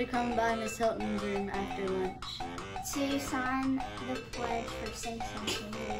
to come by Miss Hilton's room after lunch. To sign the pledge for safe sex.